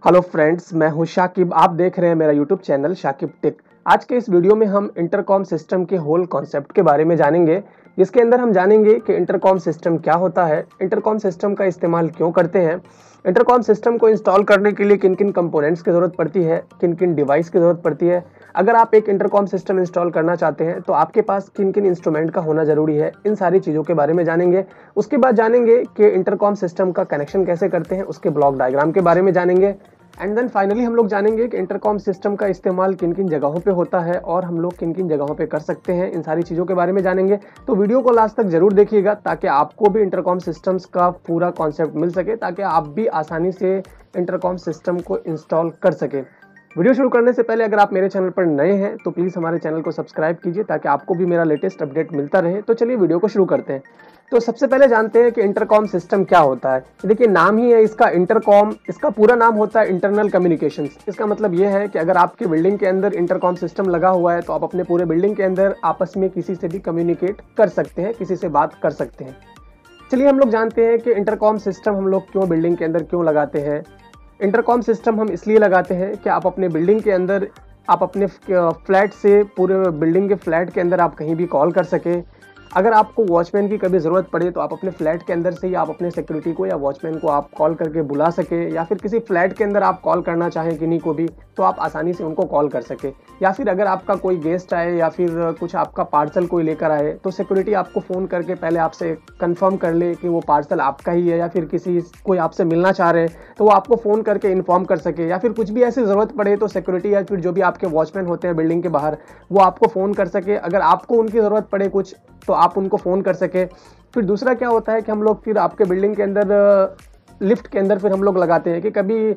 Hello friends, मैं हूं शाकिब। आप देख रहे हैं मेरा यूट्यूब चैनल शाकिब टेक। आज के इस वीडियो में हम इंटरकॉम सिस्टम के होल कॉन्सेप्ट के बारे में जानेंगे, जिसके अंदर हम जानेंगे कि इंटरकॉम सिस्टम क्या होता है, इंटरकॉम सिस्टम का इस्तेमाल क्यों करते हैं, इंटरकॉम सिस्टम को इंस्टॉल करने के लिए किन किन कंपोनेंट्स की ज़रूरत पड़ती है, किन किन डिवाइस की ज़रूरत पड़ती है। अगर आप एक इंटरकॉम सिस्टम इंस्टॉल करना चाहते हैं तो आपके पास किन किन इंस्ट्रूमेंट का होना ज़रूरी है, इन सारी चीज़ों के बारे में जानेंगे। उसके बाद जानेंगे कि इंटरकॉम सिस्टम का कनेक्शन कैसे करते हैं, उसके ब्लॉक डायग्राम के बारे में जानेंगे। एंड देन फाइनली हम लोग जानेंगे कि इंटरकॉम सिस्टम का इस्तेमाल किन किन जगहों पे होता है और हम लोग किन किन जगहों पे कर सकते हैं। इन सारी चीज़ों के बारे में जानेंगे, तो वीडियो को लास्ट तक जरूर देखिएगा ताकि आपको भी इंटरकॉम सिस्टम्स का पूरा कॉन्सेप्ट मिल सके, ताकि आप भी आसानी से इंटरकॉम सिस्टम को इंस्टॉल कर सके। वीडियो शुरू करने से पहले अगर आप मेरे चैनल पर नए हैं तो प्लीज़ हमारे चैनल को सब्सक्राइब कीजिए ताकि आपको भी मेरा लेटेस्ट अपडेट मिलता रहे। तो चलिए वीडियो को शुरू करते हैं। तो सबसे पहले जानते हैं कि इंटरकॉम सिस्टम क्या होता है। देखिए, नाम ही है इसका इंटरकॉम, इसका पूरा नाम होता है इंटरनल कम्युनिकेशंस। इसका मतलब ये है कि अगर आपकी बिल्डिंग के अंदर इंटरकॉम सिस्टम लगा हुआ है तो आप अपने पूरे बिल्डिंग के अंदर आपस में किसी से भी कम्युनिकेट कर सकते हैं, किसी से बात कर सकते हैं। चलिए हम लोग जानते हैं कि इंटरकॉम सिस्टम हम लोग क्यों बिल्डिंग के अंदर क्यों लगाते हैं। इंटरकॉम सिस्टम हम इसलिए लगाते हैं कि आप अपने बिल्डिंग के अंदर, आप अपने फ्लैट से पूरे बिल्डिंग के फ्लैट के अंदर आप कहीं भी कॉल कर सके। अगर आपको वॉचमैन की कभी ज़रूरत पड़े तो आप अपने फ्लैट के अंदर से ही आप अपने सिक्योरिटी को या वॉचमैन को आप कॉल करके बुला सके, या फिर किसी फ्लैट के अंदर आप कॉल करना चाहें किन्हीं को भी तो आप आसानी से उनको कॉल कर सके। या फिर अगर आपका कोई गेस्ट आए या फिर कुछ आपका पार्सल कोई लेकर आए तो सिक्योरिटी आपको फ़ोन करके पहले आपसे कंफर्म कर ले कि वो पार्सल आपका ही है, या फिर किसी कोई आपसे मिलना चाह रहे हैं तो वो आपको फ़ोन करके इन्फॉर्म कर सके। या फिर कुछ भी ऐसी ज़रूरत पड़े तो सिक्योरिटी या फिर जो भी आपके वॉचमैन होते हैं बिल्डिंग के बाहर, वो आपको फ़ोन कर सके। अगर आपको उनकी ज़रूरत पड़े कुछ तो आप उनको फ़ोन कर सके। फिर दूसरा क्या होता है कि हम लोग फिर आपके बिल्डिंग के अंदर लिफ्ट के अंदर फिर हम लोग लगाते हैं कि कभी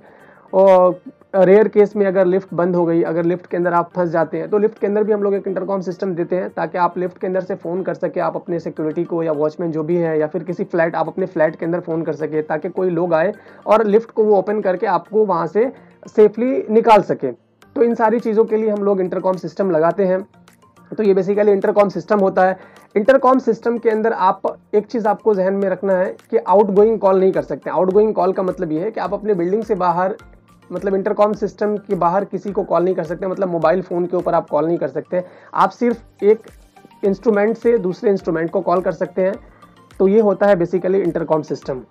रेयर केस में अगर लिफ्ट बंद हो गई, अगर लिफ्ट के अंदर आप फंस जाते हैं तो लिफ्ट के अंदर भी हम लोग एक इंटरकॉम सिस्टम देते हैं ताकि आप लिफ्ट के अंदर से फ़ोन कर सके, आप अपने सिक्योरिटी को या वॉचमैन जो भी है, या फिर किसी फ्लैट, आप अपने फ्लैट के अंदर फ़ोन कर सके ताकि कोई लोग आए और लिफ्ट को वो ओपन करके आपको वहाँ से सेफली निकाल सके। तो इन सारी चीज़ों के लिए हम लोग इंटरकॉम सिस्टम लगाते हैं। तो ये बेसिकली इंटरकॉम सिस्टम होता है। इंटरकॉम सिस्टम के अंदर आप एक चीज़ आपको जहन में रखना है कि आउटगोइंग कॉल नहीं कर सकते। आउटगोइंग कॉल का मतलब ये है कि आप अपने बिल्डिंग से बाहर, मतलब इंटरकॉम सिस्टम के बाहर किसी को कॉल नहीं कर सकते, मतलब मोबाइल फ़ोन के ऊपर आप कॉल नहीं कर सकते। आप सिर्फ एक इंस्ट्रूमेंट से दूसरे इंस्ट्रूमेंट को कॉल कर सकते हैं। तो ये होता है बेसिकली इंटरकॉम सिस्टम।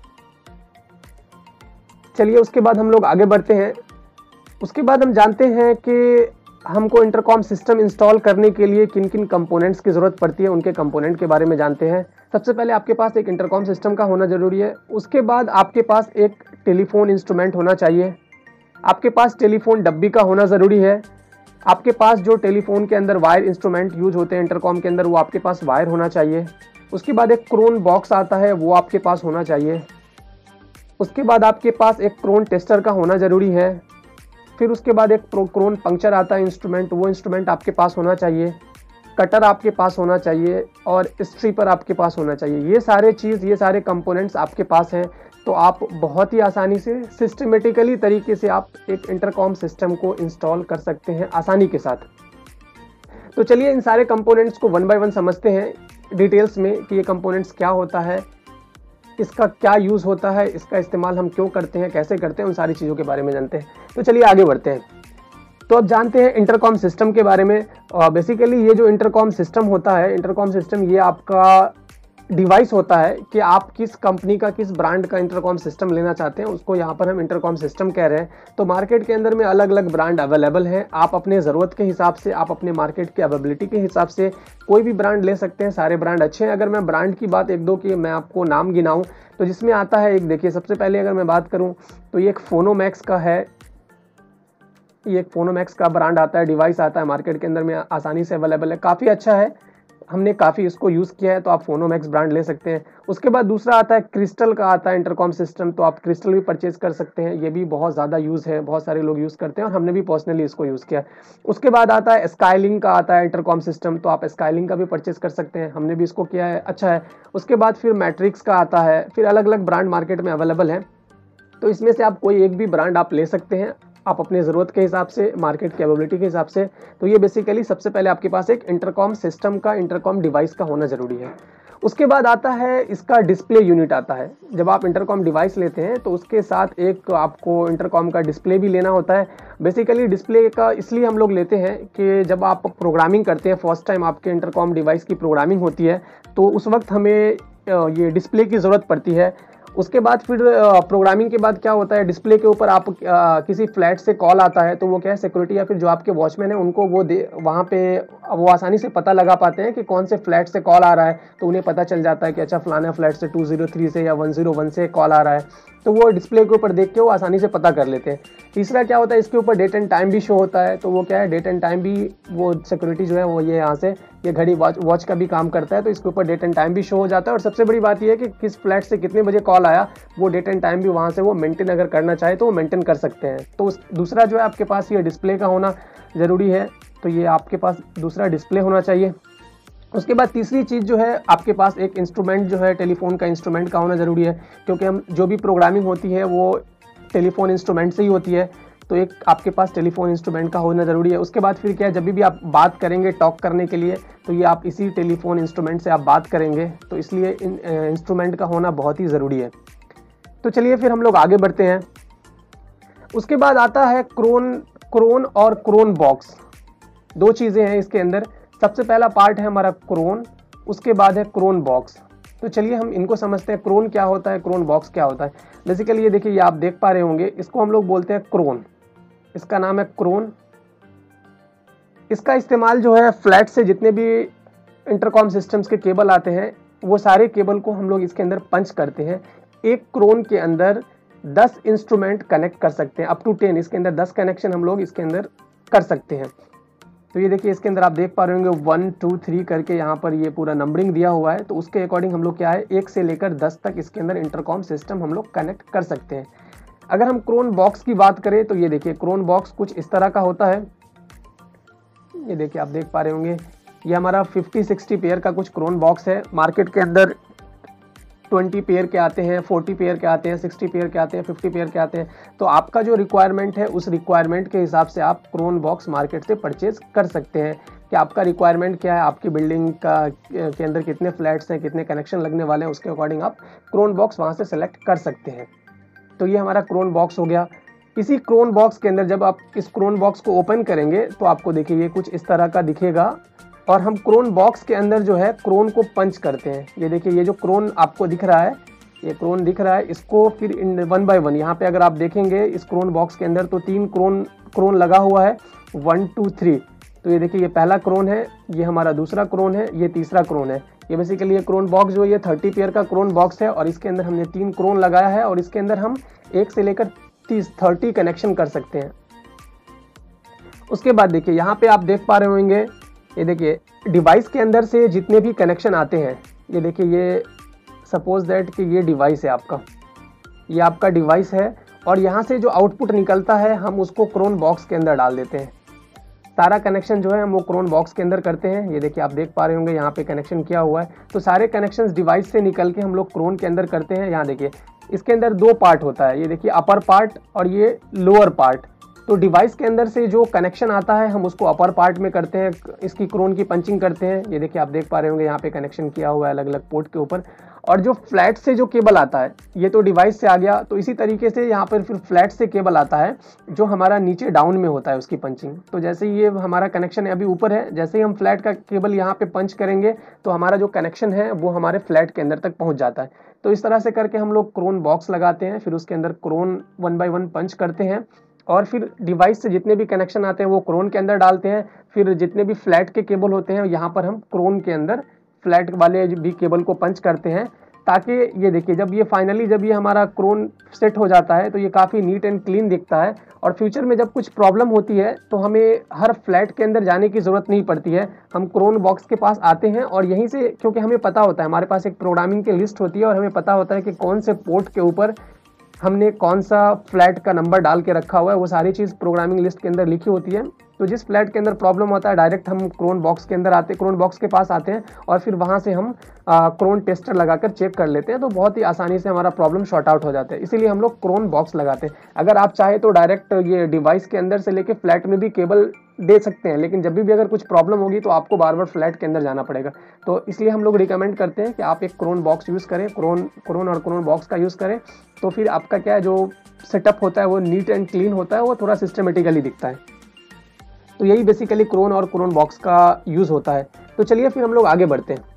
चलिए उसके बाद हम लोग आगे बढ़ते हैं। उसके बाद हम जानते हैं कि हमको इंटरकॉम सिस्टम इंस्टॉल करने के लिए किन किन कंपोनेंट्स की ज़रूरत पड़ती है, उनके कंपोनेंट के बारे में जानते हैं। सबसे पहले आपके पास एक इंटरकॉम सिस्टम का होना ज़रूरी है। उसके बाद आपके पास एक टेलीफोन इंस्ट्रूमेंट होना चाहिए। आपके पास टेलीफोन डब्बी का होना ज़रूरी है। आपके पास जो टेलीफोन के अंदर वायर इंस्ट्रूमेंट यूज होते हैं इंटरकॉम के अंदर, वो आपके पास वायर होना चाहिए। उसके बाद एक क्रोन बॉक्स आता है, वो आपके पास होना चाहिए। उसके बाद आपके पास एक क्रोन टेस्टर का होना ज़रूरी है। फिर उसके बाद एक क्रोन पंक्चर आता है इंस्ट्रूमेंट, वो इंस्ट्रूमेंट आपके पास होना चाहिए। कटर आपके पास होना चाहिए और स्ट्रिपर आपके पास होना चाहिए। ये सारे कंपोनेंट्स आपके पास हैं तो आप बहुत ही आसानी से सिस्टमेटिकली तरीके से आप एक इंटरकॉम सिस्टम को इंस्टॉल कर सकते हैं आसानी के साथ। तो चलिए इन सारे कंपोनेंट्स को वन बाय वन समझते हैं डिटेल्स में कि ये कंपोनेंट्स क्या होता है, इसका क्या यूज़ होता है, इसका इस्तेमाल हम क्यों करते हैं, कैसे करते हैं, उन सारी चीज़ों के बारे में जानते हैं। तो चलिए आगे बढ़ते हैं। तो अब जानते हैं इंटरकॉम सिस्टम के बारे में। बेसिकली ये जो इंटरकॉम सिस्टम होता है, इंटरकॉम सिस्टम ये आपका डिवाइस होता है कि आप किस कंपनी का, किस ब्रांड का इंटरकॉम सिस्टम लेना चाहते हैं, उसको यहाँ पर हम इंटरकॉम सिस्टम कह रहे हैं। तो मार्केट के अंदर में अलग अलग ब्रांड अवेलेबल हैं। आप अपने ज़रूरत के हिसाब से, आप अपने मार्केट की अवेलेबिलिटी के हिसाब से कोई भी ब्रांड ले सकते हैं। सारे ब्रांड अच्छे हैं। अगर मैं ब्रांड की बात एक दो की मैं आपको नाम गिनाऊँ तो जिसमें आता है एक, देखिए सबसे पहले अगर मैं बात करूँ तो ये एक फोनोमैक्स का है। ये एक फोनोमैक्स का ब्रांड आता है, डिवाइस आता है मार्केट के अंदर में, आसानी से अवेलेबल है, काफ़ी अच्छा है, हमने काफ़ी इसको यूज़ किया है, तो आप फोनोमैक्स ब्रांड ले सकते हैं। उसके बाद दूसरा आता है क्रिस्टल का आता है इंटरकॉम सिस्टम, तो आप क्रिस्टल भी परचेज कर सकते हैं। ये भी बहुत ज़्यादा यूज़ है, बहुत सारे लोग यूज़ करते हैं और हमने भी पर्सनली इसको यूज़ किया। उसके बाद आता है स्काईलिंक का आता है इंटरकॉम सिस्टम, तो आप स्काईलिंक का भी परचेज कर सकते हैं, हमने भी इसको किया है, अच्छा है। उसके बाद फिर मैट्रिक्स का आता है। फिर अलग अलग ब्रांड मार्केट में अवेलेबल है, तो इसमें से आप कोई एक भी ब्रांड आप ले सकते हैं, आप अपने ज़रूरत के हिसाब से, मार्केट कैपेबिलिटी के हिसाब से। तो ये बेसिकली सबसे पहले आपके पास एक इंटरकॉम सिस्टम का, इंटरकॉम डिवाइस का होना ज़रूरी है। उसके बाद आता है इसका डिस्प्ले यूनिट आता है। जब आप इंटरकॉम डिवाइस लेते हैं तो उसके साथ एक आपको इंटरकॉम का डिस्प्ले भी लेना होता है। बेसिकली डिस्प्ले का इसलिए हम लोग लेते हैं कि जब आप प्रोग्रामिंग करते हैं, फर्स्ट टाइम आपके इंटरकॉम डिवाइस की प्रोग्रामिंग होती है, तो उस वक्त हमें ये डिस्प्ले की ज़रूरत पड़ती है। उसके बाद फिर प्रोग्रामिंग के बाद क्या होता है, डिस्प्ले के ऊपर आप किसी फ्लैट से कॉल आता है तो वो क्या है, सिक्योरिटी या फिर जो आपके वॉचमैन है उनको वो वहाँ पे वो आसानी से पता लगा पाते हैं कि कौन से फ्लैट से कॉल आ रहा है। तो उन्हें पता चल जाता है कि अच्छा फलाना फ्लैट से 203 से या 101 से कॉल आ रहा है, तो वो डिस्प्ले के ऊपर देख के वो आसानी से पता कर लेते हैं। तीसरा क्या होता है, इसके ऊपर डेट एंड टाइम भी शो होता है, तो वो क्या है, डेट एंड टाइम भी वो सिक्योरिटी जो है वो ये यहाँ से ये घड़ी वॉच का भी काम करता है, तो इसके ऊपर डेट एंड टाइम भी शो हो जाता है। और सबसे बड़ी बात ये है कि किस फ्लैट से कितने बजे कॉल आया, वो डेट एंड टाइम भी वहाँ से वो मेंटेन अगर करना चाहे तो वो मेंटेन कर सकते हैं। तो दूसरा जो है आपके पास ये डिस्प्ले का होना ज़रूरी है, तो ये आपके पास दूसरा डिस्प्ले होना चाहिए। उसके बाद तीसरी चीज़ जो है, आपके पास एक इंस्ट्रूमेंट जो है टेलीफोन का इंस्ट्रूमेंट का होना ज़रूरी है, क्योंकि हम जो भी प्रोग्रामिंग होती है वो टेलीफोन इंस्ट्रूमेंट से ही होती है, तो एक आपके पास टेलीफोन इंस्ट्रूमेंट का होना ज़रूरी है। उसके बाद फिर क्या है, जब भी आप बात करेंगे टॉक करने के लिए, तो ये आप इसी टेलीफोन इंस्ट्रूमेंट से आप बात करेंगे, तो इसलिए इंस्ट्रूमेंट का होना बहुत ही ज़रूरी है। तो चलिए फिर हम लोग आगे बढ़ते हैं। उसके बाद आता है क्रोन और क्रोन बॉक्स। दो चीज़ें हैं इसके अंदर। सबसे पहला पार्ट है हमारा क्रोन, उसके बाद है क्रोन बॉक्स। तो चलिए हम इनको समझते हैं, क्रोन क्या होता है, क्रोन बॉक्स क्या होता है। बेसिकली ये देखिए, ये आप देख पा रहे होंगे, इसको हम लोग बोलते हैं क्रोन, इसका नाम है क्रोन। इसका इस्तेमाल जो है फ्लैट से जितने भी इंटरकॉम सिस्टम्स के केबल आते हैं वो सारे केबल को हम लोग इसके अंदर पंच करते हैं। एक क्रोन के अंदर 10 इंस्ट्रूमेंट कनेक्ट कर सकते हैं, अप टू 10, इसके अंदर 10 कनेक्शन हम लोग इसके अंदर कर सकते हैं। तो ये देखिए, इसके अंदर आप देख पा रहे होंगे 1 2 3 करके यहाँ पर ये पूरा नंबरिंग दिया हुआ है, तो उसके अकॉर्डिंग हम लोग क्या है 1 से लेकर 10 तक इसके अंदर इंटरकॉम सिस्टम हम लोग कनेक्ट कर सकते हैं। अगर हम क्रोन बॉक्स की बात करें तो ये देखिए, क्रोन बॉक्स कुछ इस तरह का होता है। ये देखिए, आप देख पा रहे होंगे, ये हमारा 50-60 पेयर का कुछ क्रोन बॉक्स है। मार्केट के अंदर 20 पेयर के आते हैं, 40 पेयर के आते हैं, 60 पेयर के आते हैं, 50 पेयर के आते हैं। तो आपका जो रिक्वायरमेंट है उस रिक्वायरमेंट के हिसाब से आप क्रोन बॉक्स मार्केट से परचेज कर सकते हैं कि आपका रिक्वायरमेंट क्या है, आपकी बिल्डिंग के अंदर कितने फ्लैट्स हैं, कितने कनेक्शन लगने वाले हैं, उसके अकॉर्डिंग आप क्रोन बॉक्स वहाँ से सेलेक्ट कर सकते हैं। तो ये हमारा क्रोन बॉक्स हो गया। इसी क्रोन बॉक्स के अंदर जब आप इस क्रोन बॉक्स को ओपन करेंगे तो आपको देखिए ये कुछ इस तरह का दिखेगा, और हम क्रोन बॉक्स के अंदर जो है क्रोन को पंच करते हैं। ये देखिए, ये जो क्रोन आपको दिख रहा है, ये क्रोन दिख रहा है, इसको फिर 1 बाय 1 यहाँ पे अगर आप देखेंगे इस क्रोन बॉक्स के अंदर तो 3 क्रोन लगा हुआ है, 1 2 3। तो ये देखिए, ये पहला क्रोन है, ये हमारा दूसरा क्रोन है, ये तीसरा क्रोन है। ये बेसिकली ये क्रोन बॉक्स जो है ये 30 पेयर का क्रोन बॉक्स है, और इसके अंदर हमने 3 क्रोन लगाया है, और इसके अंदर हम 1 से लेकर 30 कनेक्शन कर सकते हैं। उसके बाद देखिए, यहाँ पे आप देख पा रहे होंगे, ये देखिए डिवाइस के अंदर से जितने भी कनेक्शन आते हैं, ये देखिए, ये सपोज दैट कि ये डिवाइस है आपका, ये आपका डिवाइस है, और यहाँ से जो आउटपुट निकलता है हम उसको क्रोन बॉक्स के अंदर डाल देते हैं। सारा कनेक्शन जो है हम वो क्रोन बॉक्स के अंदर करते हैं। ये देखिए, आप देख पा रहे होंगे यहाँ पे कनेक्शन किया हुआ है, तो सारे कनेक्शंस डिवाइस से निकल के हम लोग क्रोन के अंदर करते हैं। यहाँ देखिए, इसके अंदर 2 पार्ट होता है, ये देखिए अपर पार्ट और ये लोअर पार्ट। तो डिवाइस के अंदर से जो कनेक्शन आता है हम उसको अपर पार्ट में करते हैं, इसकी क्रोन की पंचिंग करते हैं। ये देखिए, आप देख पा रहे होंगे यहाँ पे कनेक्शन किया हुआ है अलग अलग पोर्ट के ऊपर। और जो फ्लैट से जो केबल आता है ये तो डिवाइस से आ गया, तो इसी तरीके से यहाँ पर फिर फ्लैट से केबल आता है जो हमारा नीचे डाउन में होता है उसकी पंचिंग। तो जैसे ही ये हमारा कनेक्शन है अभी ऊपर है, जैसे ही हम फ्लैट का केबल यहाँ पे पंच करेंगे तो हमारा जो कनेक्शन है वो हमारे फ्लैट के अंदर तक पहुँच जाता है। तो इस तरह से करके हम लोग क्रोन बॉक्स लगाते हैं, फिर उसके अंदर क्रोन 1 बाय 1 पंच करते हैं, और फिर डिवाइस से जितने भी कनेक्शन आते हैं वो क्रोन के अंदर डालते हैं। फिर जितने भी फ्लैट के केबल होते हैं यहाँ पर हम क्रोन के अंदर फ्लैट वाले भी केबल को पंच करते हैं, ताकि ये देखिए जब ये हमारा क्रोन सेट हो जाता है तो ये काफ़ी नीट एंड क्लीन दिखता है। और फ्यूचर में जब कुछ प्रॉब्लम होती है तो हमें हर फ्लैट के अंदर जाने की ज़रूरत नहीं पड़ती है, हम क्रोन बॉक्स के पास आते हैं और यहीं से, क्योंकि हमें पता होता है, हमारे पास एक प्रोग्रामिंग की लिस्ट होती है और हमें पता होता है कि कौन से पोर्ट के ऊपर हमने कौन सा फ्लैट का नंबर डाल के रखा हुआ है, वो सारी चीज़ प्रोग्रामिंग लिस्ट के अंदर लिखी होती है। तो जिस फ्लैट के अंदर प्रॉब्लम होता है डायरेक्ट हम क्रोन बॉक्स के पास आते हैं और फिर वहाँ से हम क्रोन टेस्टर लगाकर चेक कर लेते हैं, तो बहुत ही आसानी से हमारा प्रॉब्लम शॉर्ट आउट हो जाता है। इसीलिए हम लोग क्रोन बॉक्स लगाते हैं। अगर आप चाहे तो डायरेक्ट ये डिवाइस के अंदर से लेके फ्लैट में भी केबल दे सकते हैं, लेकिन जब भी अगर कुछ प्रॉब्लम होगी तो आपको बार बार फ्लैट के अंदर जाना पड़ेगा। तो इसलिए हम लोग रिकमेंड करते हैं कि आप एक क्रोन बॉक्स यूज़ करें, क्रोन और क्रोन बॉक्स का यूज़ करें, तो फिर आपका क्या है, जो सेटअप होता है वो नीट एंड क्लीन होता है, वो थोड़ा सिस्टमेटिकली दिखता है। तो यही बेसिकली क्रोन और क्रोन बॉक्स का यूज़ होता है। तो चलिए फिर हम लोग आगे बढ़ते हैं।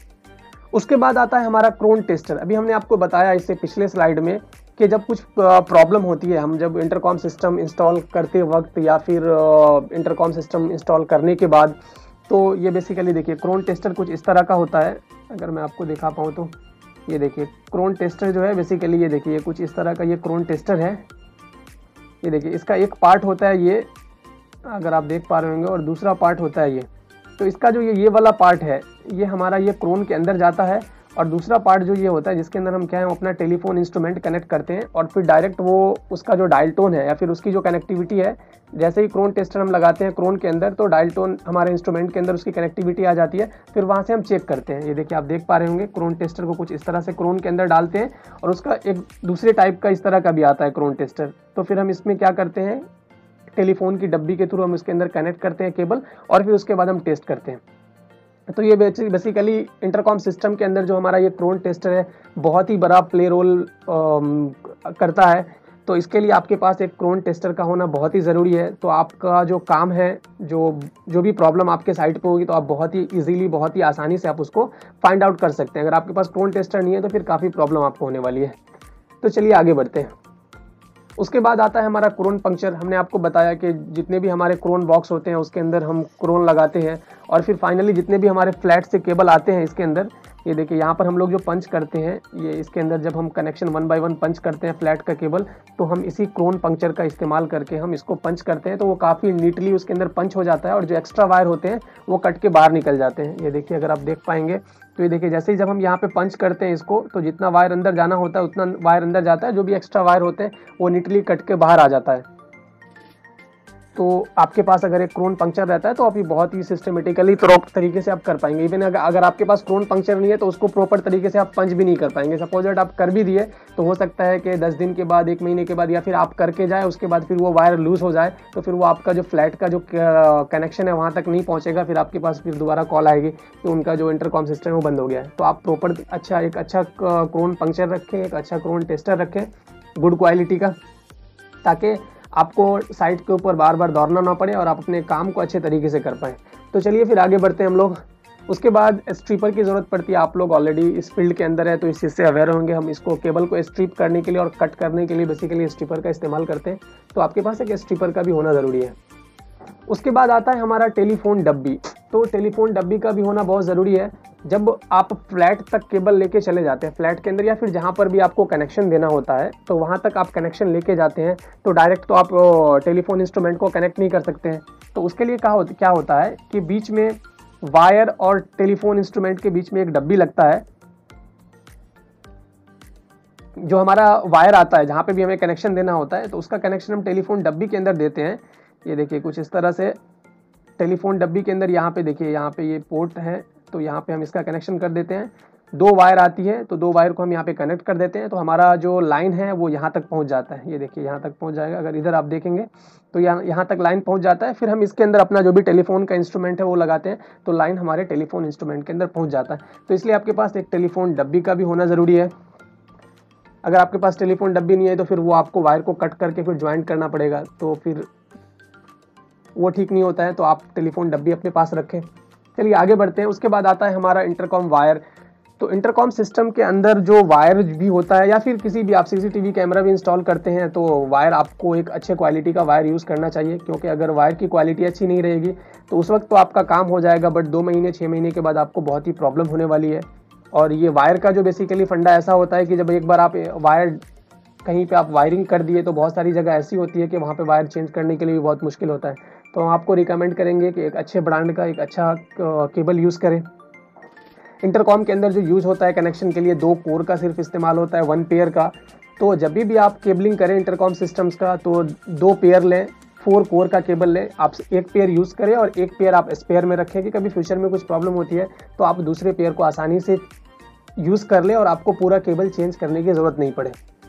उसके बाद आता है हमारा क्रोन टेस्टर। अभी हमने आपको बताया इससे पिछले स्लाइड में कि जब कुछ प्रॉब्लम होती है, हम जब इंटरकॉम सिस्टम इंस्टॉल करते वक्त या फिर इंटरकॉम सिस्टम इंस्टॉल करने के बाद, तो ये बेसिकली देखिए क्रोन टेस्टर कुछ इस तरह का होता है। अगर मैं आपको दिखा पाऊँ तो ये देखिए क्रोन टेस्टर जो है बेसिकली, ये देखिए कुछ इस तरह का ये क्रोन टेस्टर है। ये देखिए इसका एक पार्ट होता है ये, अगर आप देख पा रहे होंगे, और दूसरा पार्ट होता है ये। तो इसका जो ये वाला पार्ट है, ये हमारा ये क्रोन के अंदर जाता है, और दूसरा पार्ट जो ये होता है जिसके अंदर हम क्या है, अपना टेलीफोन इंस्ट्रूमेंट कनेक्ट करते हैं, और फिर डायरेक्ट वो उसका जो डायल टोन है या फिर उसकी जो कनेक्टिविटी है, जैसे ही क्रोन टेस्टर हम लगाते हैं क्रोन के अंदर, तो डायल टोन हमारे इंस्ट्रूमेंट के अंदर उसकी कनेक्टिविटी आ जाती है, फिर वहाँ से हम चेक करते हैं। ये देखिए आप देख पा रहे होंगे, क्रोन टेस्टर को कुछ इस तरह से क्रोन के अंदर डालते हैं, और उसका एक दूसरे टाइप का इस तरह का भी आता है क्रोन टेस्टर। तो फिर हम इसमें क्या करते हैं, टेलीफोन की डब्बी के थ्रू हम उसके अंदर कनेक्ट करते हैं केबल, और फिर उसके बाद हम टेस्ट करते हैं। तो ये बेसिकली इंटरकॉम सिस्टम के अंदर जो हमारा ये क्रोन टेस्टर है, बहुत ही बड़ा प्ले रोल करता है। तो इसके लिए आपके पास एक क्रोन टेस्टर का होना बहुत ही ज़रूरी है। तो आपका जो काम है, जो भी प्रॉब्लम आपके साइट पे होगी, तो आप बहुत ही इजीली, बहुत ही आसानी से आप उसको फाइंड आउट कर सकते हैं। अगर आपके पास क्रोन टेस्टर नहीं है तो फिर काफ़ी प्रॉब्लम आपको होने वाली है। तो चलिए आगे बढ़ते हैं। उसके बाद आता है हमारा क्रोन पंक्चर। हमने आपको बताया कि जितने भी हमारे क्रोन बॉक्स होते हैं उसके अंदर हम क्रोन लगाते हैं, और फिर फाइनली जितने भी हमारे फ्लैट से केबल आते हैं इसके अंदर, ये देखिए यहाँ पर हम लोग जो पंच करते हैं, ये इसके अंदर जब हम कनेक्शन 1 बाय 1 पंच करते हैं फ्लैट का केबल, तो हम इसी क्रोन पंक्चर का इस्तेमाल करके हम इसको पंच करते हैं, तो वो काफ़ी नीटली उसके अंदर पंच हो जाता है, और जो एक्स्ट्रा वायर होते हैं वो कट के बाहर निकल जाते हैं। ये देखिए अगर आप देख पाएंगे तो ये देखिए जैसे ही जब हम यहाँ पे पंच करते हैं इसको, तो जितना वायर अंदर जाना होता है उतना वायर अंदर जाता है, जो भी एक्स्ट्रा वायर होते हैं वो नीटली कट के बाहर आ जाता है। तो आपके पास अगर एक क्रोन पंक्चर रहता है तो आप ये बहुत ही सिस्टमेटिकली प्रॉपर तरीके से आप कर पाएंगे। इवन अगर आपके पास क्रोन पंक्चर नहीं है तो उसको प्रॉपर तरीके से आप पंच भी नहीं कर पाएंगे। सपोज दैट आप कर भी दिए तो हो सकता है कि 10 दिन के बाद, 1 महीने के बाद, या फिर आप करके जाए उसके बाद फिर वो वायर लूज हो जाए, तो फिर वो आपका जो फ्लैट का जो कनेक्शन है वहाँ तक नहीं पहुँचेगा। फिर आपके पास फिर दोबारा कॉल आएगी कि उनका जो इंटरकॉम सिस्टम है वो बंद हो गया है। तो आप प्रॉपर एक अच्छा क्रोन पंक्चर रखें, एक अच्छा क्रोन टेस्टर रखें गुड क्वालिटी का, ताकि आपको साइट के ऊपर बार बार दौड़ना ना पड़े और आप अपने काम को अच्छे तरीके से कर पाएँ। तो चलिए फिर आगे बढ़ते हैं हम लोग। उसके बाद स्ट्रिपर की ज़रूरत पड़ती है। आप लोग ऑलरेडी इस फील्ड के अंदर है तो इस चीज़ से अवेयर होंगे। हम इसको केबल को स्ट्रिप करने के लिए और कट करने के लिए बेसिकली स्ट्रिपर का इस्तेमाल करते हैं। तो आपके पास एक स्ट्रिपर का भी होना ज़रूरी है। उसके बाद आता है हमारा टेलीफोन डब्बी। तो टेलीफोन डब्बी का भी होना बहुत ज़रूरी है। जब आप फ्लैट तक केबल लेके चले जाते हैं, फ्लैट के अंदर या फिर जहाँ पर भी आपको कनेक्शन देना होता है, तो वहाँ तक आप कनेक्शन लेके जाते हैं, तो डायरेक्ट तो आप टेलीफोन इंस्ट्रूमेंट को कनेक्ट नहीं कर सकते हैं। तो उसके लिए क्या होता है कि बीच में वायर और टेलीफोन इंस्ट्रूमेंट के बीच में एक डब्बी लगता है। जो हमारा वायर आता है जहाँ पे भी हमें कनेक्शन देना होता है, तो उसका कनेक्शन हम टेलीफोन डब्बी के अंदर देते हैं। ये देखिए कुछ इस तरह से टेलीफोन डब्बी के अंदर यहाँ पे देखिए, यहाँ पे ये पोर्ट है, तो यहाँ पे हम इसका कनेक्शन कर देते हैं। 2 वायर आती है, तो 2 वायर को हम यहाँ पे कनेक्ट कर देते हैं, तो हमारा जो लाइन है वो यहाँ तक पहुँच जाता है। ये देखिए यहाँ तक पहुँच जाएगा। अगर इधर आप देखेंगे तो यहाँ तक लाइन पहुँच जाता है। फिर हम इसके अंदर अपना जो भी टेलीफोन का इंस्ट्रूमेंट है वो लगाते हैं, तो लाइन हमारे टेलीफोन इंस्ट्रूमेंट के अंदर पहुँच जाता है। तो इसलिए आपके पास एक टेलीफोन डब्बी का भी होना ज़रूरी है। अगर आपके पास टेलीफोन डब्बी नहीं है तो फिर वो आपको वायर को कट करके फिर ज्वाइंट करना पड़ेगा, तो फिर वो ठीक नहीं होता है। तो आप टेलीफोन डब्बी अपने पास रखें। चलिए आगे बढ़ते हैं। उसके बाद आता है हमारा इंटरकॉम वायर। तो इंटरकॉम सिस्टम के अंदर जो वायर भी होता है, या फिर किसी भी आप सीसीटीवी कैमरा भी इंस्टॉल करते हैं, तो वायर आपको एक अच्छे क्वालिटी का वायर यूज़ करना चाहिए, क्योंकि अगर वायर की क्वालिटी अच्छी नहीं रहेगी तो उस वक्त तो आपका काम हो जाएगा, बट 2 महीने 6 महीने के बाद आपको बहुत ही प्रॉब्लम होने वाली है। और ये वायर का जो बेसिकली फंडा ऐसा होता है कि जब एक बार आप वायर कहीं पे आप वायरिंग कर दिए, तो बहुत सारी जगह ऐसी होती है कि वहाँ पे वायर चेंज करने के लिए भी बहुत मुश्किल होता है। तो हम आपको रिकमेंड करेंगे कि एक अच्छे ब्रांड का एक अच्छा केबल यूज़ करें। इंटरकॉम के अंदर जो यूज़ होता है कनेक्शन के लिए 2 कोर का सिर्फ इस्तेमाल होता है, 1 पेयर का। तो जब भी आप केबलिंग करें इंटरकॉम सिस्टम्स का, तो 2 पेयर लें, 4 कोर का केबल लें। आप 1 पेयर यूज़ करें और 1 पेयर आप स्पेयर में रखें कि कभी फ्यूचर में कुछ प्रॉब्लम होती है तो आप दूसरे पेयर को आसानी से यूज़ कर लें और आपको पूरा केबल चेंज करने की ज़रूरत नहीं पड़े।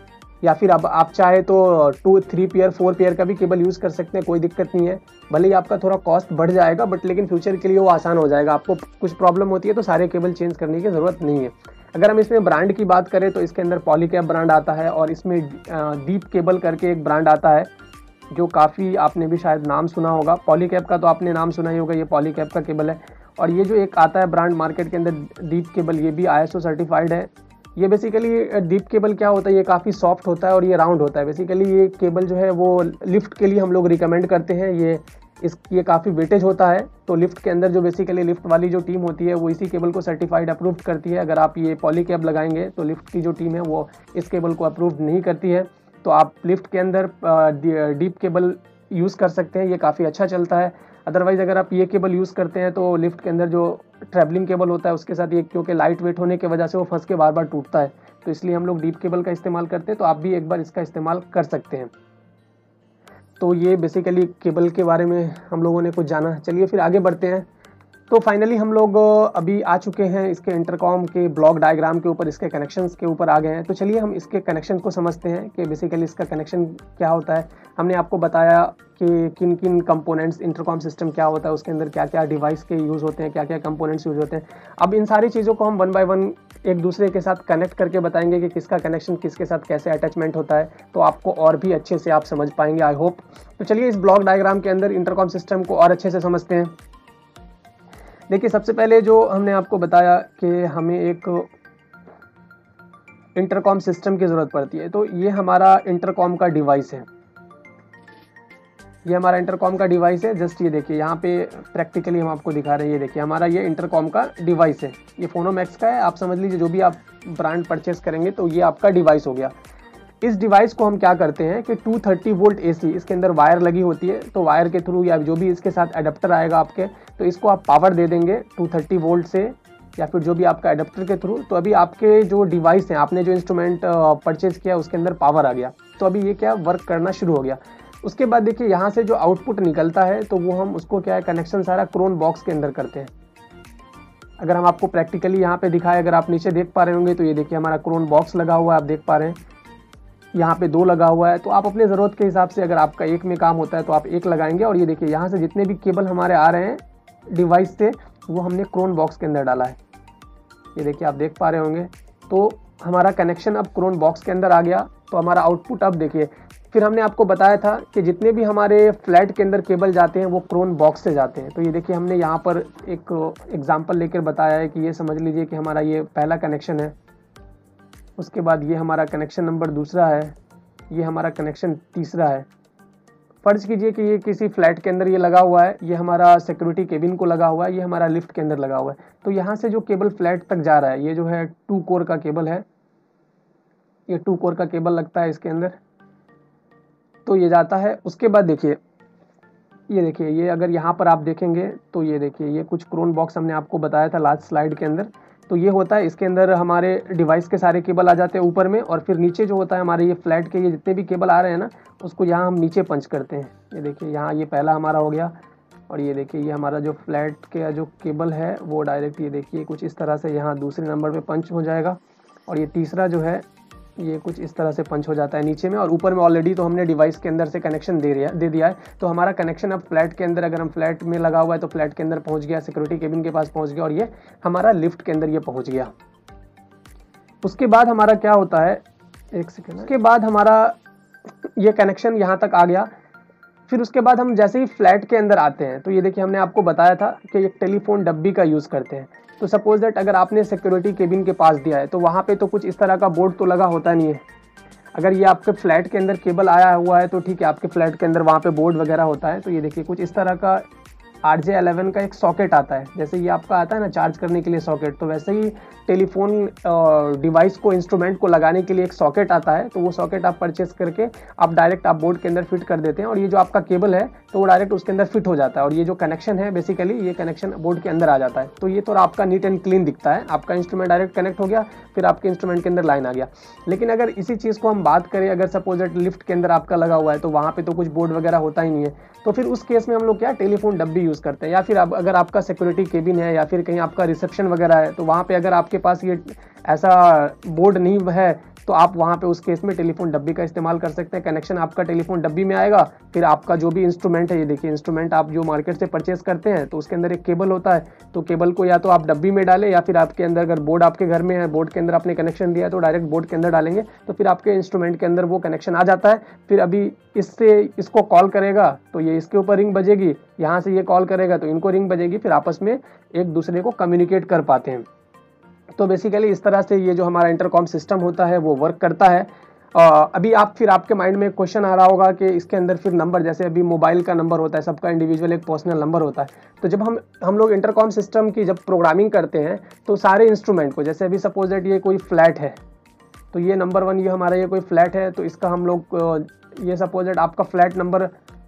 या फिर अब आप चाहे तो 2, 3 पेयर 4 पेयर का भी केबल यूज़ कर सकते हैं, कोई दिक्कत नहीं है। भले ही आपका थोड़ा कॉस्ट बढ़ जाएगा बट लेकिन फ्यूचर के लिए वो आसान हो जाएगा। आपको कुछ प्रॉब्लम होती है तो सारे केबल चेंज करने की ज़रूरत नहीं है। अगर हम इसमें ब्रांड की बात करें तो इसके अंदर पॉलीकैब ब्रांड आता है और इसमें डीप केबल करके एक ब्रांड आता है जो काफ़ी आपने भी शायद नाम सुना होगा। पॉलीकैब का तो आपने नाम सुना ही होगा, ये पॉलीकैब का केबल है। और ये जो एक आता है ब्रांड मार्केट के अंदर डीप केबल, ये भी ISO सर्टिफाइड है। ये बेसिकली डीप केबल क्या होता है, ये काफ़ी सॉफ्ट होता है और ये राउंड होता है। बेसिकली ये केबल जो है वो लिफ्ट के लिए हम लोग रिकमेंड करते हैं। ये काफ़ी वेटेज होता है, तो लिफ्ट के अंदर जो बेसिकली लिफ्ट वाली जो टीम होती है वो इसी केबल को सर्टिफाइड अप्रूव्ड करती है। अगर आप ये पॉलीकैब लगाएंगे तो लिफ्ट की जो टीम है वो इस केबल को अप्रूव्ड नहीं करती है। तो आप लिफ्ट के अंदर डीप केबल यूज़ कर सकते हैं, ये काफ़ी अच्छा चलता है। अदरवाइज़ अगर आप ये केबल यूज़ करते हैं तो लिफ्ट के अंदर जो ट्रैवलिंग केबल होता है उसके साथ ये, क्योंकि लाइट वेट होने की वजह से वो फंस के बार बार टूटता है, तो इसलिए हम लोग डीप केबल का इस्तेमाल करते हैं। तो आप भी एक बार इसका इस्तेमाल कर सकते हैं। तो ये बेसिकली केबल के बारे में हम लोगों ने कुछ जाना। चलिए फिर आगे बढ़ते हैं। तो फाइनली हम लोग अभी आ चुके हैं इसके इंटरकॉम के ब्लॉक डायग्राम के ऊपर, इसके कनेक्शंस के ऊपर आ गए हैं। तो चलिए हम इसके कनेक्शन को समझते हैं कि बेसिकली इसका कनेक्शन क्या होता है। हमने आपको बताया कि किन किन कंपोनेंट्स, इंटरकॉम सिस्टम क्या होता है, उसके अंदर क्या क्या डिवाइस के यूज़ होते हैं, क्या क्या कंपोनेंट्स यूज़ होते हैं। अब इन सारी चीज़ों को हम 1 बाय 1 एक दूसरे के साथ कनेक्ट करके बताएंगे कि किसका कनेक्शन किसके साथ कैसे अटैचमेंट होता है, तो आपको और भी अच्छे से आप समझ पाएंगे, आई होप। तो चलिए इस ब्लॉक डायग्राम के अंदर इंटरकॉम सिस्टम को और अच्छे से समझते हैं। देखिए सबसे पहले जो हमने आपको बताया कि हमें एक इंटरकॉम सिस्टम की ज़रूरत पड़ती है। तो ये हमारा इंटरकॉम का डिवाइस है, ये हमारा इंटरकॉम का डिवाइस है। जस्ट ये देखिए यहाँ पे प्रैक्टिकली हम आपको दिखा रहे हैं। ये देखिए हमारा ये इंटरकॉम का डिवाइस है, ये फोनोमैक्स का है। आप समझ लीजिए जो भी आप ब्रांड परचेस करेंगे तो ये आपका डिवाइस हो गया। इस डिवाइस को हम क्या करते हैं कि 230 वोल्ट AC, इसके अंदर वायर लगी होती है, तो वायर के थ्रू या जो भी इसके साथ एडाप्टर आएगा आपके, तो इसको आप पावर दे देंगे 230 वोल्ट से या फिर जो भी आपका एडाप्टर के थ्रू। तो अभी आपके जो डिवाइस हैं, आपने जो इंस्ट्रूमेंट परचेज किया उसके अंदर पावर आ गया, तो अभी ये क्या वर्क करना शुरू हो गया। उसके बाद देखिए यहाँ से जो आउटपुट निकलता है तो वो हम उसको क्या है, कनेक्शन सारा क्रोन बॉक्स के अंदर करते हैं। अगर हम आपको प्रैक्टिकली यहाँ पे दिखाएं, अगर आप नीचे देख पा रहे होंगे तो ये देखिए हमारा क्रोन बॉक्स लगा हुआ है, आप देख पा रहे हैं। यहाँ पे 2 लगा हुआ है, तो आप अपने ज़रूरत के हिसाब से, अगर आपका एक में काम होता है तो आप एक लगाएंगे। और ये देखिए यहाँ से जितने भी केबल हमारे आ रहे हैं डिवाइस से, वो हमने क्रोन बॉक्स के अंदर डाला है। ये देखिए आप देख पा रहे होंगे। तो हमारा कनेक्शन अब क्रोन बॉक्स के अंदर आ गया। तो हमारा आउटपुट अब देखिए, फिर हमने आपको बताया था कि जितने भी हमारे फ्लैट के अंदर केबल जाते हैं वो क्रोन बॉक्स से जाते हैं। तो ये देखिए हमने यहाँ पर एक एग्जांपल लेकर बताया है कि ये समझ लीजिए कि हमारा ये पहला कनेक्शन है, उसके बाद ये हमारा कनेक्शन नंबर 2 है, ये हमारा कनेक्शन 3 है। फर्ज कीजिए कि ये किसी फ्लैट के अंदर ये लगा हुआ है, ये हमारा सिक्योरिटी केबिन को लगा हुआ है, ये हमारा लिफ्ट के अंदर लगा हुआ है। तो यहाँ से जो केबल फ्लैट तक जा रहा है, ये जो है 2 कोर का केबल है, ये 2 कोर का केबल लगता है इसके अंदर, तो ये जाता है। उसके बाद देखिए, ये देखिए, ये अगर यहाँ पर आप देखेंगे तो ये देखिए, ये कुछ क्रोन बॉक्स हमने आपको बताया था लास्ट स्लाइड के अंदर। तो ये होता है, इसके अंदर हमारे डिवाइस के सारे केबल आ जाते हैं ऊपर में, और फिर नीचे जो होता है हमारे ये फ्लैट के ये जितने भी केबल आ रहे हैं ना, उसको यहाँ हम नीचे पंच करते हैं। ये देखिए यहाँ ये पहला हमारा हो गया, और ये देखिए ये हमारा जो फ्लैट के जो केबल है वो डायरेक्ट ये देखिए कुछ इस तरह से यहाँ दूसरे नंबर पे पंच हो जाएगा, और ये तीसरा जो है ये कुछ इस तरह से पंच हो जाता है नीचे में। और ऊपर में ऑलरेडी तो हमने डिवाइस के अंदर से कनेक्शन दे दिया है। तो हमारा कनेक्शन अब फ्लैट के अंदर, अगर हम फ्लैट में लगा हुआ है तो फ्लैट के अंदर पहुंच गया, सिक्योरिटी केबिन के पास पहुंच गया, और ये हमारा लिफ्ट के अंदर ये पहुंच गया। उसके बाद हमारा क्या होता है, एक सेकेंड, उसके बाद हमारा ये कनेक्शन यहाँ तक आ गया। फिर उसके बाद हम जैसे ही फ्लैट के अंदर आते हैं तो ये देखिए हमने आपको बताया था कि एक टेलीफोन डब्बी का यूज़ करते हैं। तो सपोज दैट अगर आपने सिक्योरिटी केबिन के पास दिया है तो वहाँ पे तो कुछ इस तरह का बोर्ड तो लगा होता नहीं है। अगर ये आपके फ्लैट के अंदर केबल आया हुआ है तो ठीक है, आपके फ्लैट के अंदर वहाँ पे बोर्ड वगैरह होता है। तो ये देखिए कुछ इस तरह का RJ11 का एक सॉकेट आता है, जैसे ये आपका आता है ना चार्ज करने के लिए सॉकेट, तो वैसे ही टेलीफोन डिवाइस को, इंस्ट्रूमेंट को लगाने के लिए एक सॉकेट आता है। तो वो सॉकेट आप परचेस करके आप डायरेक्ट आप बोर्ड के अंदर फिट कर देते हैं, और ये जो आपका केबल है तो वो डायरेक्ट उसके अंदर फिट हो जाता है, और ये जो कनेक्शन है बेसिकली ये कनेक्शन बोर्ड के अंदर आ जाता है। तो ये तो आपका नीट एंड क्लीन दिखता है, आपका इंस्ट्रूमेंट डायरेक्ट कनेक्ट हो गया, फिर आपके इंस्ट्रूमेंट के अंदर लाइन आ गया। लेकिन अगर इसी चीज़ को हम बात करें, अगर सपोज लिफ्ट के अंदर आपका लगा हुआ है तो वहाँ पे तो कुछ बोर्ड वगैरह होता ही नहीं है, तो फिर उस केस में हम लोग क्या टेलीफोन डब्बी यूज़ करते हैं। या फिर अगर आपका सिक्योरिटी केबिन है या फिर कहीं आपका रिसेप्शन वगैरह है, तो वहाँ पे अगर आपके पास ये ऐसा बोर्ड नहीं है तो आप वहाँ पे उस केस में टेलीफोन डब्बी का इस्तेमाल कर सकते हैं। कनेक्शन आपका टेलीफोन डब्बी में आएगा, फिर आपका जो भी इंस्ट्रूमेंट है, ये देखिए इंस्ट्रूमेंट आप जो मार्केट से परचेस करते हैं तो उसके अंदर एक केबल होता है, तो केबल को या तो आप डब्बी में डालें या फिर आपके अंदर अगर बोर्ड आपके घर में है, बोर्ड के अंदर आपने कनेक्शन दिया है तो डायरेक्ट बोर्ड के अंदर डालेंगे तो फिर आपके इंस्ट्रूमेंट के अंदर वो कनेक्शन आ जाता है। फिर अभी इससे इसको कॉल करेगा तो ये इसके ऊपर रिंग बजेगी, यहाँ से ये कॉल करेगा तो इनको रिंग बजेगी, फिर आपस में एक दूसरे को कम्युनिकेट कर पाते हैं। तो बेसिकली इस तरह से ये जो हमारा इंटरकॉम सिस्टम होता है वो वर्क करता है। अभी आपके माइंड में क्वेश्चन आ रहा होगा कि इसके अंदर फिर नंबर, जैसे अभी मोबाइल का नंबर होता है, सबका इंडिविजुअल एक पर्सनल नंबर होता है, तो जब हम लोग इंटरकॉम सिस्टम की जब प्रोग्रामिंग करते हैं तो सारे इंस्ट्रूमेंट को, जैसे अभी सपोज दैट ये कोई फ्लैट है तो ये नंबर 1 ये हमारा ये कोई फ्लैट है तो इसका हम लोग ये सपोज दैट आपका फ्लैट नंबर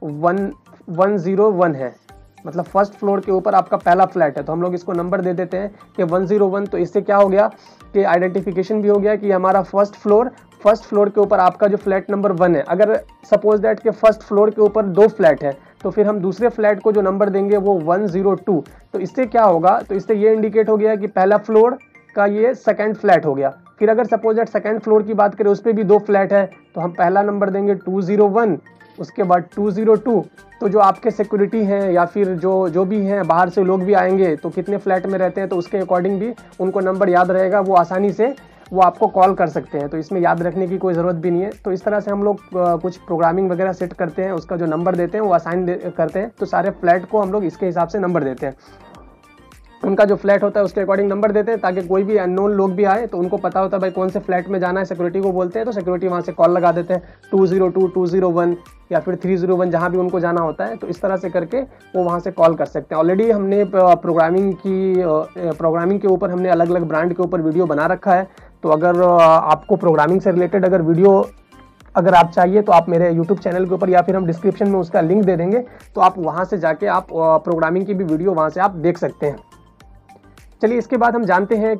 101 है, मतलब फर्स्ट फ्लोर के ऊपर आपका पहला फ्लैट है, तो हम लोग इसको नंबर दे देते हैं कि 101। तो इससे क्या हो गया कि आइडेंटिफिकेशन भी हो गया कि हमारा फर्स्ट फ्लोर के ऊपर आपका जो फ्लैट नंबर 1 है। अगर सपोज दैट के फर्स्ट फ्लोर के ऊपर 2 फ्लैट है तो फिर हम दूसरे फ्लैट को जो नंबर देंगे वो 102। तो इससे क्या होगा, तो इससे ये इंडिकेट हो गया कि पहला फ्लोर का ये सेकंड फ्लैट हो गया। फिर अगर सपोज दैट सेकंड फ्लोर की बात करें, उस पर भी 2 फ्लैट है तो हम पहला नंबर देंगे 201, उसके बाद 202। तो जो आपके सिक्योरिटी हैं या फिर जो भी हैं, बाहर से लोग भी आएंगे तो कितने फ्लैट में रहते हैं तो उसके अकॉर्डिंग भी उनको नंबर याद रहेगा, वो आसानी से वो आपको कॉल कर सकते हैं। तो इसमें याद रखने की कोई ज़रूरत भी नहीं है। तो इस तरह से हम लोग कुछ प्रोग्रामिंग वगैरह सेट करते हैं, उसका जो नंबर देते हैं वो असाइन करते हैं, तो सारे फ्लैट को हम लोग इसके हिसाब से नंबर देते हैं। उनका जो फ्लैट होता है उसके अकॉर्डिंग नंबर देते हैं ताकि कोई भी अननोन लोग भी आए तो उनको पता होता है भाई कौन से फ्लैट में जाना है, सिक्योरिटी को बोलते हैं तो सिक्योरिटी वहाँ से कॉल लगा देते हैं 202, 201 या फिर 301, जहाँ भी उनको जाना होता है। तो इस तरह से करके वो वहाँ से कॉल कर सकते हैं। ऑलरेडी हमने प्रोग्रामिंग के ऊपर हमने अलग अलग ब्रांड के ऊपर वीडियो बना रखा है, तो अगर आपको प्रोग्रामिंग से रिलेटेड अगर वीडियो अगर आप चाहिए तो आप मेरे YouTube चैनल के ऊपर या फिर हम डिस्क्रिप्शन में उसका लिंक दे देंगे, तो आप वहाँ से जाके आप प्रोग्रामिंग की भी वीडियो वहाँ से आप देख सकते हैं। चलिए इसके बाद हम जानते हैं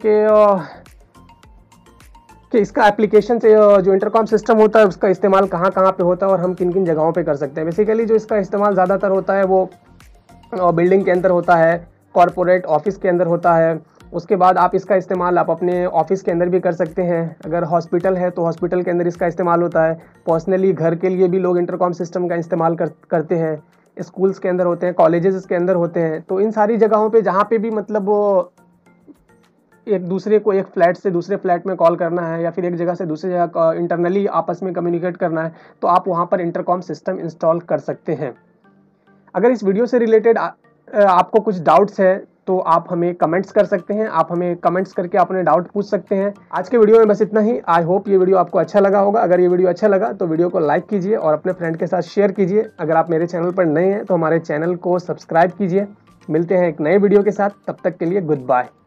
कि इसका एप्लीकेशन से जो इंटरकॉम सिस्टम होता है उसका इस्तेमाल कहाँ कहाँ पे होता है और हम किन किन जगहों पे कर सकते हैं। बेसिकली जो इसका इस्तेमाल ज़्यादातर होता है वो बिल्डिंग के अंदर होता है, कॉरपोरेट ऑफिस के अंदर होता है। उसके बाद आप इसका इस्तेमाल आप अपने ऑफिस के अंदर भी कर सकते हैं। अगर हॉस्पिटल है तो हॉस्पिटल के अंदर इसका इस्तेमाल होता है। पर्सनली घर के लिए भी लोग इंटरकॉम सिस्टम का इस्तेमाल करते हैं। स्कूल्स के अंदर होते हैं, कॉलेजेस के अंदर होते हैं। तो इन सारी जगहों पे जहाँ पे भी मतलब एक दूसरे को एक फ्लैट से दूसरे फ्लैट में कॉल करना है या फिर एक जगह से दूसरी जगह इंटरनली आपस में कम्युनिकेट करना है तो आप वहाँ पर इंटरकॉम सिस्टम इंस्टॉल कर सकते हैं। अगर इस वीडियो से रिलेटेड आपको कुछ डाउट्स है तो आप हमें कमेंट्स कर सकते हैं, आप हमें कमेंट्स करके अपने डाउट पूछ सकते हैं। आज के वीडियो में बस इतना ही। आई होप ये वीडियो आपको अच्छा लगा होगा। अगर ये वीडियो अच्छा लगा तो वीडियो को लाइक कीजिए और अपने फ्रेंड के साथ शेयर कीजिए। अगर आप मेरे चैनल पर नए हैं तो हमारे चैनल को सब्सक्राइब कीजिए। मिलते हैं एक नए वीडियो के साथ, तब तक के लिए गुड बाय।